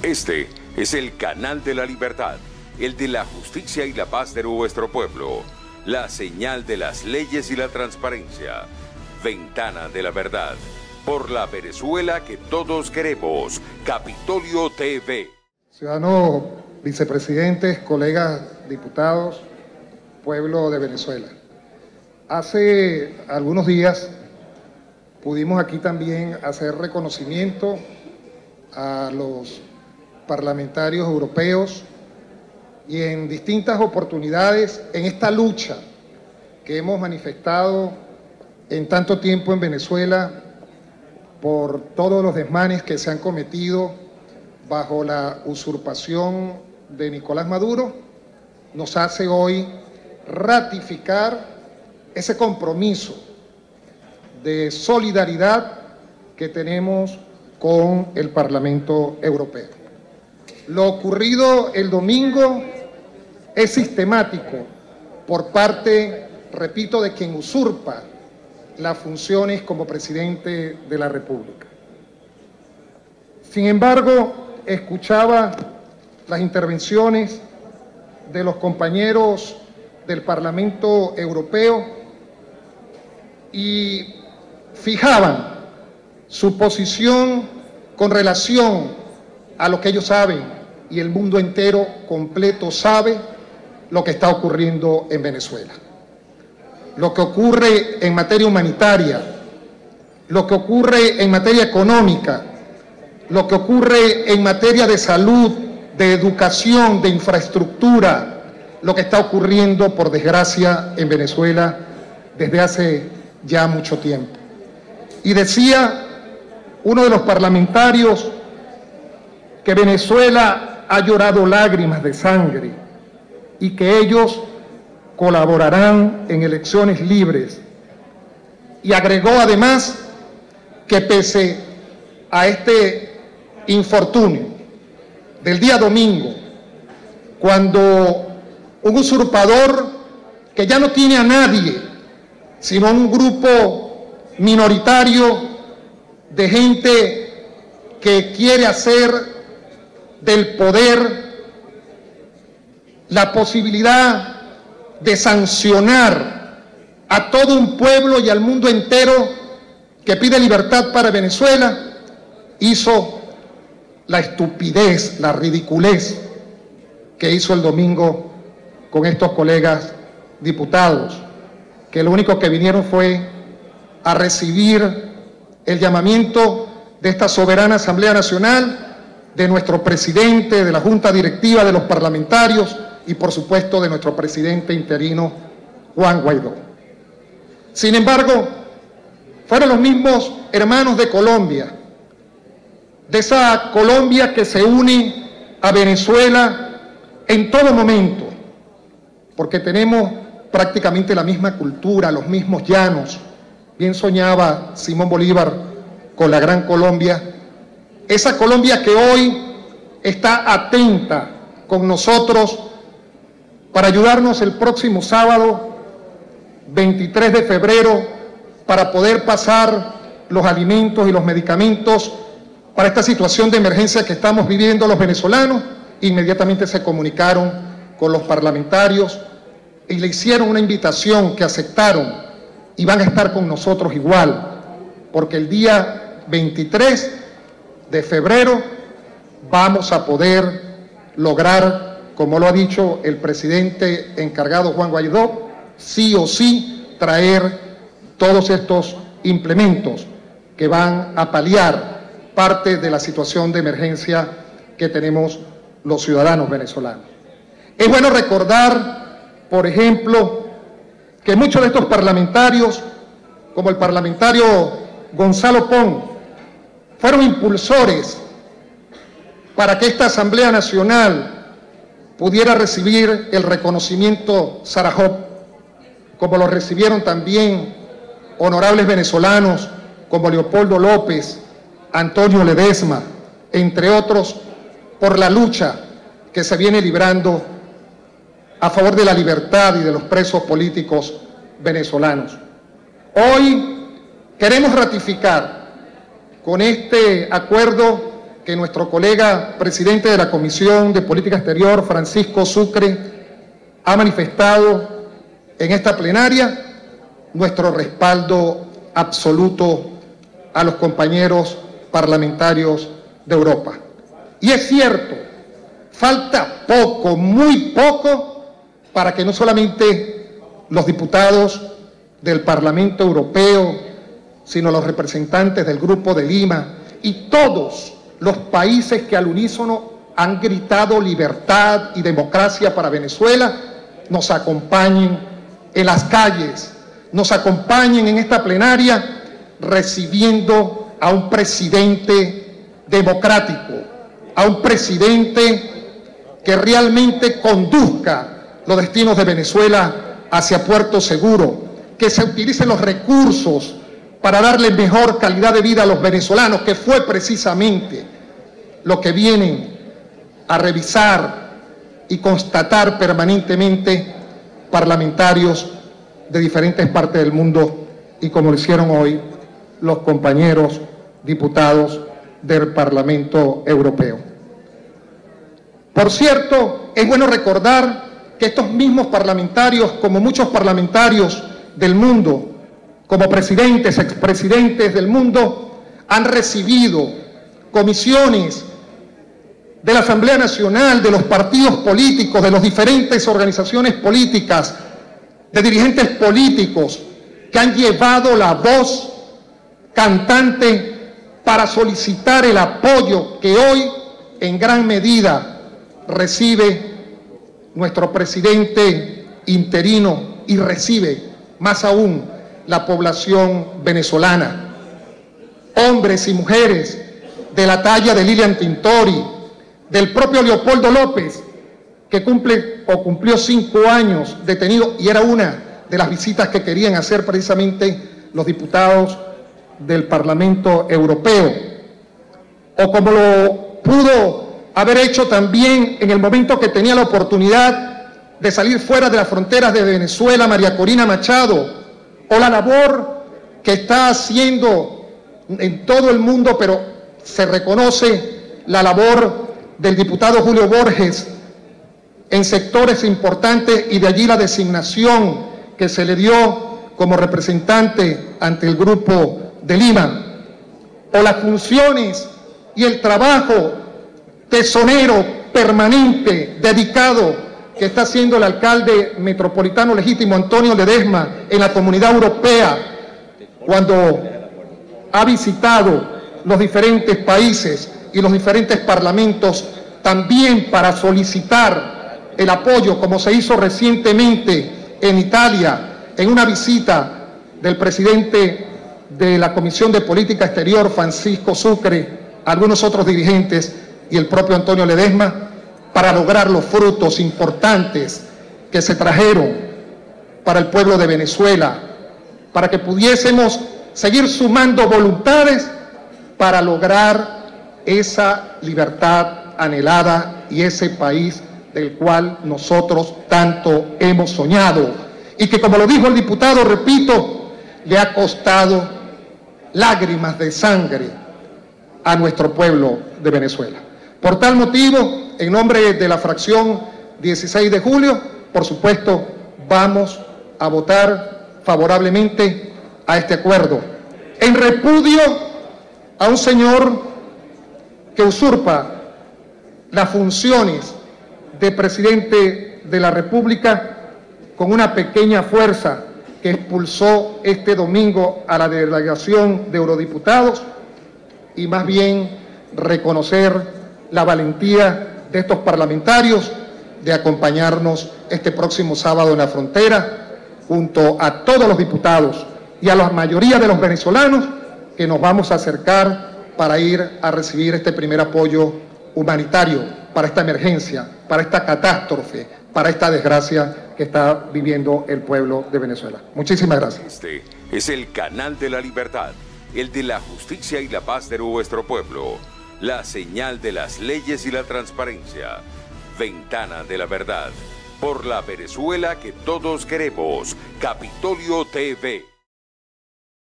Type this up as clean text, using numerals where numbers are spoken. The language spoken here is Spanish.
Este es el canal de la libertad, el de la justicia y la paz de nuestro pueblo, la señal de las leyes y la transparencia, Ventana de la Verdad, por la Venezuela que todos queremos, Capitolio TV. Ciudadanos vicepresidentes, colegas diputados, pueblo de Venezuela. Hace algunos días pudimos aquí también hacer reconocimiento a los parlamentarios europeos y en distintas oportunidades en esta lucha que hemos manifestado en tanto tiempo en Venezuela por todos los desmanes que se han cometido bajo la usurpación de Nicolás Maduro, nos hace hoy ratificar ese compromiso de solidaridad que tenemos con el Parlamento Europeo. Lo ocurrido el domingo es sistemático por parte, repito, de quien usurpa las funciones como presidente de la República. Sin embargo, escuchaba las intervenciones de los compañeros del Parlamento Europeo y fijaban su posición con relación a lo que ellos saben y el mundo entero completo sabe lo que está ocurriendo en Venezuela. Lo que ocurre en materia humanitaria, lo que ocurre en materia económica, lo que ocurre en materia de salud, de educación, de infraestructura, lo que está ocurriendo, por desgracia, en Venezuela desde hace ya mucho tiempo. Y decía uno de los parlamentarios que Venezuela ha llorado lágrimas de sangre y que ellos colaborarán en elecciones libres. Y agregó además que pese a este infortunio del día domingo, cuando un usurpador que ya no tiene a nadie, sino un grupo minoritario de gente que quiere hacer del poder la posibilidad de sancionar a todo un pueblo y al mundo entero que pide libertad para Venezuela, hizo la estupidez, la ridiculez que hizo el domingo con estos colegas diputados, que lo único que vinieron fue a recibir el llamamiento de esta soberana Asamblea Nacional, de nuestro presidente, de la Junta Directiva, de los parlamentarios y por supuesto de nuestro presidente interino, Juan Guaidó. Sin embargo, fueron los mismos hermanos de Colombia, de esa Colombia que se une a Venezuela en todo momento, porque tenemos prácticamente la misma cultura, los mismos llanos. Bien soñaba Simón Bolívar con la Gran Colombia, esa Colombia que hoy está atenta con nosotros para ayudarnos el próximo sábado 23 de febrero para poder pasar los alimentos y los medicamentos para esta situación de emergencia que estamos viviendo los venezolanos. Inmediatamente se comunicaron con los parlamentarios y le hicieron una invitación que aceptaron y van a estar con nosotros igual, porque el día 23 de febrero vamos a poder lograr, como lo ha dicho el presidente encargado Juan Guaidó, sí o sí traer todos estos implementos que van a paliar parte de la situación de emergencia que tenemos los ciudadanos venezolanos. Es bueno recordar, por ejemplo, que muchos de estos parlamentarios, como el parlamentario Gonzalo Pons, fueron impulsores para que esta Asamblea Nacional pudiera recibir el reconocimiento Sájarov, como lo recibieron también honorables venezolanos como Leopoldo López, Antonio Ledesma, entre otros, por la lucha que se viene librando a favor de la libertad y de los presos políticos venezolanos. Hoy queremos ratificar con este acuerdo que nuestro colega presidente de la Comisión de Política Exterior, Francisco Sucre, ha manifestado en esta plenaria, nuestro respaldo absoluto a los compañeros parlamentarios de Europa. Y es cierto, falta poco, muy poco, para que no solamente los diputados del Parlamento Europeo, sino los representantes del Grupo de Lima y todos los países que al unísono han gritado libertad y democracia para Venezuela, nos acompañen en las calles, nos acompañen en esta plenaria recibiendo a un presidente democrático, a un presidente que realmente conduzca los destinos de Venezuela hacia puerto seguro, que se utilicen los recursos para darle mejor calidad de vida a los venezolanos, que fue precisamente lo que vienen a revisar y constatar permanentemente parlamentarios de diferentes partes del mundo y como lo hicieron hoy los compañeros diputados del Parlamento Europeo. Por cierto, es bueno recordar que estos mismos parlamentarios, como muchos parlamentarios del mundo, como presidentes, expresidentes del mundo, han recibido comisiones de la Asamblea Nacional, de los partidos políticos, de las diferentes organizaciones políticas, de dirigentes políticos que han llevado la voz cantante para solicitar el apoyo que hoy en gran medida recibe nuestro presidente interino y recibe más aún la población venezolana. Hombres y mujeres de la talla de Lilian Tintori, del propio Leopoldo López, que cumplió 5 años detenido y era una de las visitas que querían hacer precisamente los diputados del Parlamento Europeo, o como lo pudo haber hecho también en el momento que tenía la oportunidad de salir fuera de las fronteras de Venezuela, María Corina Machado, o la labor que está haciendo en todo el mundo, pero se reconoce la labor del diputado Julio Borges en sectores importantes y de allí la designación que se le dio como representante ante el Grupo de Lima, o las funciones y el trabajo tesonero, permanente, dedicado, que está haciendo el alcalde metropolitano legítimo Antonio Ledesma en la Comunidad Europea, cuando ha visitado los diferentes países y los diferentes parlamentos, también para solicitar el apoyo, como se hizo recientemente en Italia, en una visita del presidente de la Comisión de Política Exterior, Francisco Sucre, algunos otros dirigentes y el propio Antonio Ledesma, para lograr los frutos importantes que se trajeron para el pueblo de Venezuela, para que pudiésemos seguir sumando voluntades para lograr esa libertad anhelada y ese país del cual nosotros tanto hemos soñado y que, como lo dijo el diputado, repito, le ha costado lágrimas de sangre a nuestro pueblo de Venezuela. Por tal motivo, en nombre de la fracción 16 de julio, por supuesto, vamos a votar favorablemente a este acuerdo, en repudio a un señor que usurpa las funciones de presidente de la República con una pequeña fuerza que expulsó este domingo a la delegación de eurodiputados, y más bien reconocer la valentía de estos parlamentarios de acompañarnos este próximo sábado en la frontera, junto a todos los diputados y a la mayoría de los venezolanos que nos vamos a acercar para ir a recibir este primer apoyo humanitario para esta emergencia, para esta catástrofe, para esta desgracia que está viviendo el pueblo de Venezuela. Muchísimas gracias. Este es el canal de la libertad, el de la justicia y la paz de nuestro pueblo, la señal de las leyes y la transparencia, Ventana de la Verdad, por la Venezuela que todos queremos, Capitolio TV.